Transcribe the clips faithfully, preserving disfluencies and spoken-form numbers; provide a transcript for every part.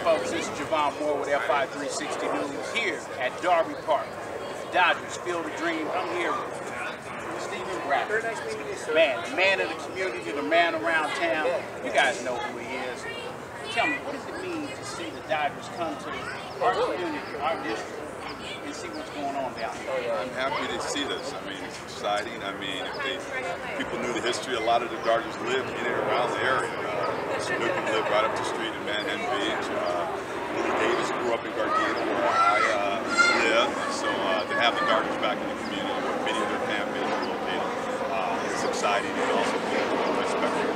folks, this is Javon Moore with F I three sixty News here at Darby Park, Dodgers Field of Dreams. I'm here with Steven Bradford. Man, the man of the community, the man around town. You guys know who he is. Tell me, what does it mean to see the Dodgers come to our community, our district, and see what's going on down here? I'm happy to see this. I mean, it's exciting. I mean, if they, people knew the history, a lot of the Dodgers lived in and around the area. Uh, Snooki lived right up the street in Manhattan Beach. Uh, Willie Davis grew up in Gardena, where I uh, live. So uh, to have the Dodgers back in the community where many of their fan base are located, uh, it's exciting and also good to respect them.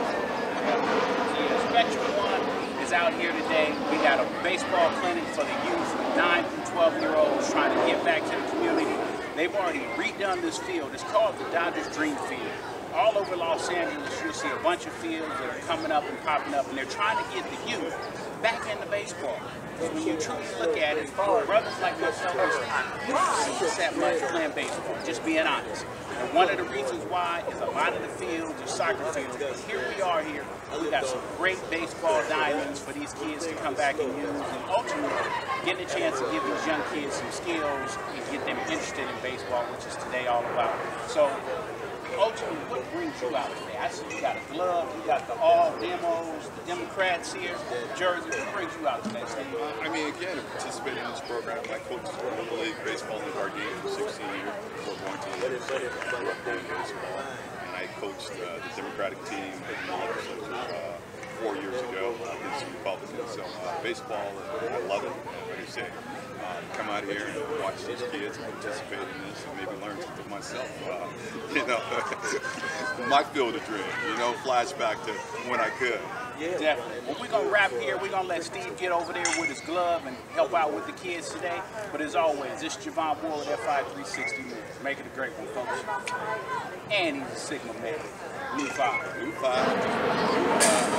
Yeah, Spectrum One is out here today. We got a baseball clinic for the youth, nine through twelve year olds trying to get back to the community. They've already redone this field. It's called the Dodgers Dream Field. All over Los Angeles, you'll see a bunch of fields that are coming up and popping up, and they're trying to get the youth back into baseball. So when you truly look at it, brothers like myself, you don't see us that much playing baseball, just being honest. And one of the reasons why is a lot of the fields are soccer fields, but here we are here, we got some great baseball diamonds for these kids to come back and use, and ultimately getting a chance to give these young kids some skills and get them interested in baseball, which is today all about. So ultimately, what brings you out today? I see you got a glove, you got the all demos, the Democrats here, jersey. What brings you out today, Steve? I mean, again, I participated in this program. I coached Little League baseball in Gardena for sixteen years before going to the league. So I grew up playing baseball. And I coached uh, the Democratic team at the legislature uh, four years ago against the Republicans. So uh, baseball, I love it. Like I say, uh, come out here and watch these kids and participate in this and maybe learn something myself. Uh, you know, my field of dream, you know, flashback to when I could. Yeah, definitely. Well, we're going to wrap here. We're going to let Steve get over there with his glove and help out with the kids today. But as always, this is Javon Moore with F I three sixty News. Make it a great one, folks. And he's a Sigma man. New five. New five.